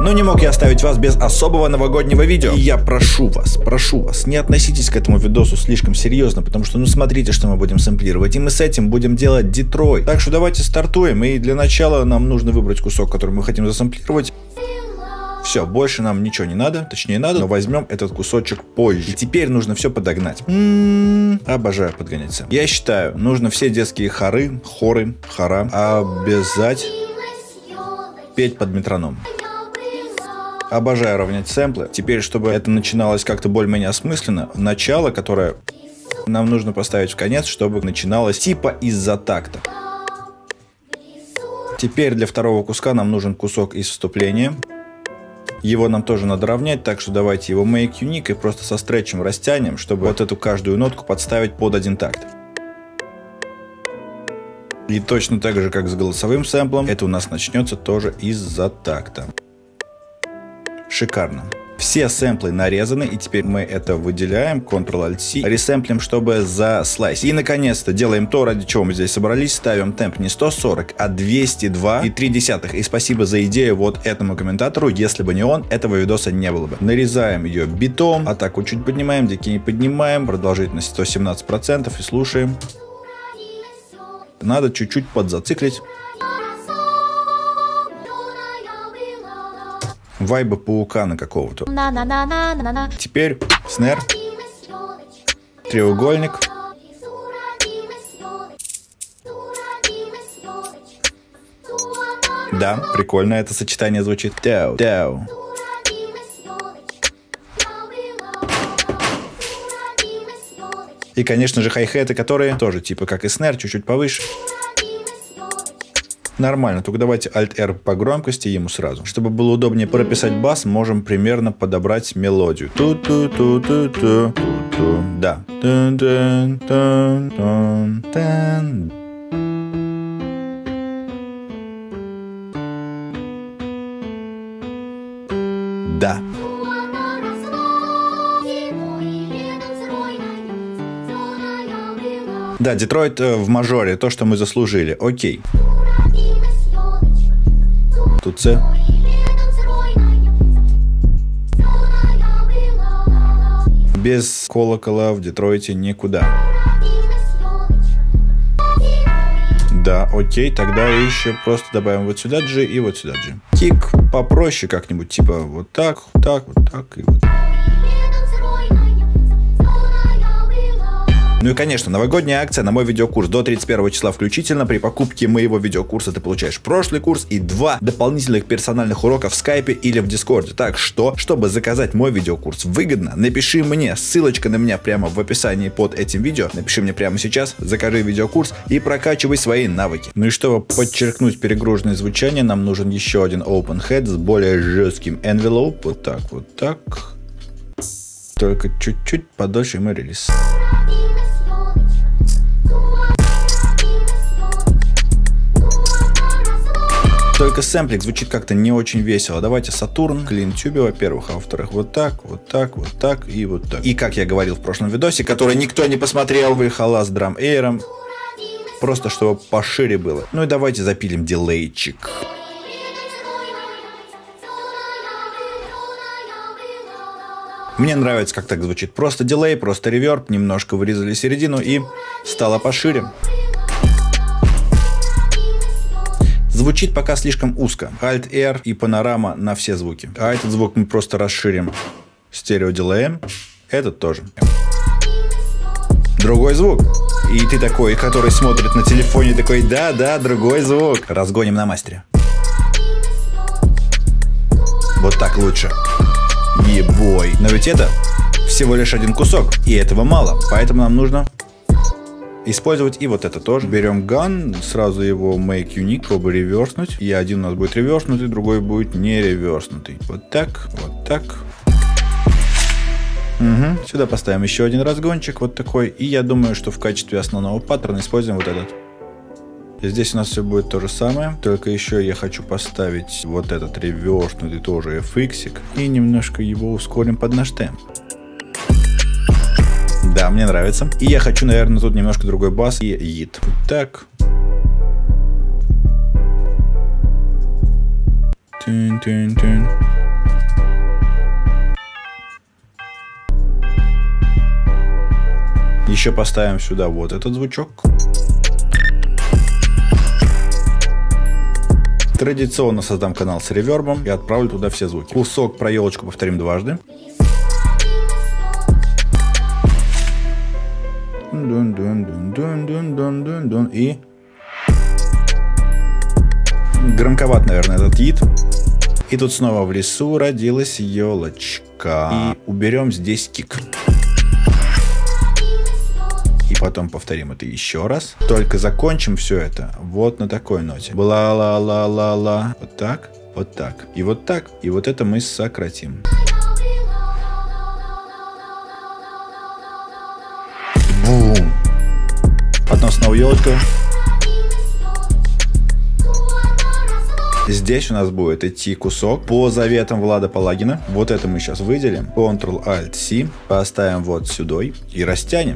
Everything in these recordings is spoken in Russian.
Но не мог я оставить вас без особого новогоднего видео. И я прошу вас, не относитесь к этому видосу слишком серьезно, потому что, ну, смотрите, что мы будем сэмплировать. И мы с этим будем делать Детройт. Так что давайте стартуем. И для начала нам нужно выбрать кусок, который мы хотим засэмплировать. Все, больше нам ничего не надо, точнее надо, но возьмем этот кусочек позже. И теперь нужно все подогнать. Обожаю подгонять сэмплы. Я считаю, нужно все детские хоры, обязать петь под метроном. Обожаю равнять сэмплы. Теперь, чтобы это начиналось как-то более-менее осмысленно, начало, которое нам нужно поставить в конец, чтобы начиналось типа из-за такта. Теперь для второго куска нам нужен кусок из вступления. Его нам тоже надо равнять, так что давайте его make unique и просто со стретчем растянем, чтобы вот эту каждую нотку подставить под один такт. И точно так же, как с голосовым сэмплом, это у нас начнется тоже из-за такта. Шикарно. Все сэмплы нарезаны, и теперь мы это выделяем, Ctrl-Alt-C, ресэмплим, чтобы заслайсить. И, наконец-то, делаем то, ради чего мы здесь собрались, ставим темп не 140, а 202,3. И спасибо за идею вот этому комментатору, если бы не он, этого видоса не было бы. Нарезаем ее битом, атаку чуть поднимаем, дики не поднимаем, продолжительность 117% и слушаем. Надо чуть-чуть подзациклить. Вайба паукана какого-то. Теперь снэр, треугольник. Да, прикольно это сочетание звучит. Тау, тау. И, конечно же, хай-хеты, которые тоже типа как и снэр, чуть-чуть повыше. Нормально, только давайте Alt-R по громкости ему сразу. Чтобы было удобнее прописать бас, можем примерно подобрать мелодию. Ту-ту-ту-ту-ту-ту. Да. Да. Да, Детройт в мажоре, то, что мы заслужили. Окей. Тут С. Без колокола в Детройте никуда. Да, окей, тогда еще просто добавим вот сюда G и вот сюда G. Кик попроще как-нибудь, типа вот так и вот. Ну и, конечно, новогодняя акция на мой видеокурс до 31 числа включительно. При покупке моего видеокурса ты получаешь прошлый курс и 2 дополнительных персональных урока в скайпе или в дискорде. Так что, чтобы заказать мой видеокурс выгодно, напиши мне, ссылочка на меня прямо в описании под этим видео. Напиши мне прямо сейчас, закажи видеокурс и прокачивай свои навыки. Ну и чтобы подчеркнуть перегруженное звучание, нам нужен еще один open head с более жестким envelope. Вот так, вот так. Только чуть-чуть подольше и мы релиз. Только сэмплик звучит как-то не очень весело. Давайте Сатурн, Clean Tube, во-первых, а во-вторых, вот так и вот так. И как я говорил в прошлом видосе, который никто не посмотрел, выехала с драм-эйром, просто чтобы пошире было. Ну и давайте запилим дилейчик. Мне нравится, как так звучит. Просто дилей, просто реверб, немножко вырезали середину и стало пошире. Звучит пока слишком узко. Alt-R и панорама на все звуки. А этот звук мы просто расширим стереодилеем. Этот тоже. Другой звук. И ты такой, который смотрит на телефоне, такой, да, другой звук. Разгоним на мастере. Вот так лучше. Ебой. Но ведь это всего лишь один кусок. И этого мало. Поэтому нам нужно использовать и вот это тоже. Берем gun, сразу его make unique, чтобы реверснуть. И один у нас будет реверснутый, другой будет не реверснутый. Вот так, вот так. Угу. Сюда поставим еще один разгончик, вот такой. И я думаю, что в качестве основного паттерна используем вот этот. И здесь у нас все будет то же самое. Только еще я хочу поставить вот этот реверснутый тоже FX-ик. И немножко его ускорим под наш темп. Да, мне нравится. И я хочу, наверное, тут немножко другой бас и йит. Так. Тын-тын-тын. Еще поставим сюда вот этот звучок. Традиционно создам канал с ревербом и отправлю туда все звуки. Кусок про елочку повторим дважды. И громковат, наверное, этот хит. И тут снова в лесу родилась елочка. И уберем здесь кик. И потом повторим это еще раз. Только закончим все это вот на такой ноте. Бла-ла-ла-ла-ла. Вот так, вот так. И вот так. И вот это мы сократим. Бум. Потом снова елочка. Здесь у нас будет идти кусок по заветам Влада Палагина. Вот это мы сейчас выделим. Ctrl-Alt-C. Поставим вот сюда и растянем.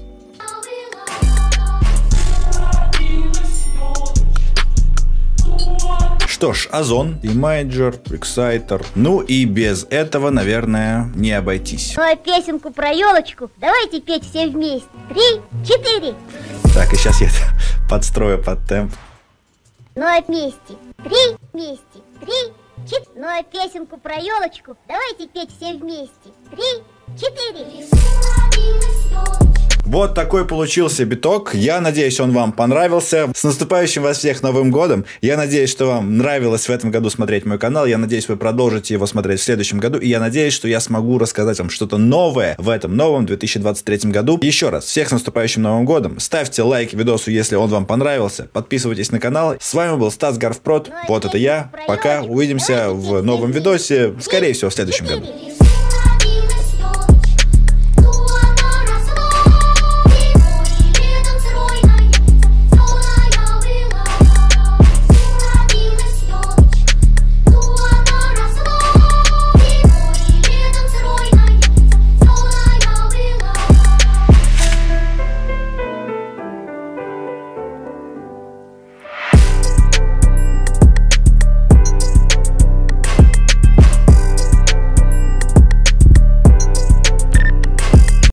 Что ж, Озон, Imager, Exciter. Ну и без этого, наверное, не обойтись. Ну а песенку про елочку давайте петь все вместе. 3, 4. Так, и сейчас я это подстрою под темп. Ну а вместе. 3, вместе. 3, 4. Ну а песенку про елочку давайте петь все вместе. 3, 4. Вот такой получился биток. Я надеюсь, он вам понравился. С наступающим вас всех Новым годом. Я надеюсь, что вам нравилось в этом году смотреть мой канал. Я надеюсь, вы продолжите его смотреть в следующем году. И я надеюсь, что я смогу рассказать вам что-то новое в этом новом 2023 году. Еще раз, всех с наступающим Новым годом. Ставьте лайк видосу, если он вам понравился. Подписывайтесь на канал. С вами был Стас Гарвпрод. Вот это я. Пока. Увидимся в новом видосе. Скорее всего, в следующем году.